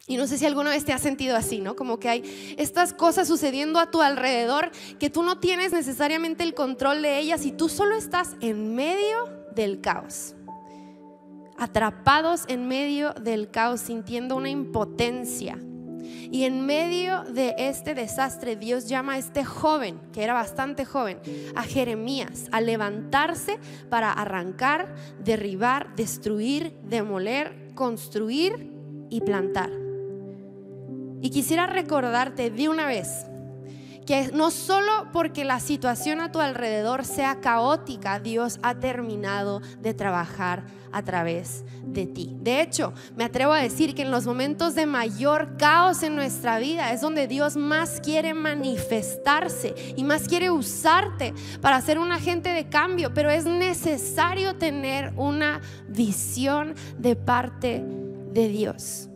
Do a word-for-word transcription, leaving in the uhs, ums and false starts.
Y no sé si alguna vez te has sentido así, ¿no? Como que hay estas cosas sucediendo a tu alrededor que tú no tienes necesariamente el control de ellas y tú solo estás en medio del caos, atrapados en medio del caos, sintiendo una impotencia. Y en medio de este desastre, Dios llama a este joven, que era bastante joven, a Jeremías, a levantarse para arrancar, derribar, destruir, demoler, construir y plantar. Y quisiera recordarte de una vez que no solo porque la situación a tu alrededor sea caótica, Dios ha terminado de trabajar a través de ti. De hecho, me atrevo a decir que en los momentos de mayor caos en nuestra vida es donde Dios más quiere manifestarse y más quiere usarte para ser un agente de cambio. Pero es necesario tener una visión de parte de Dios.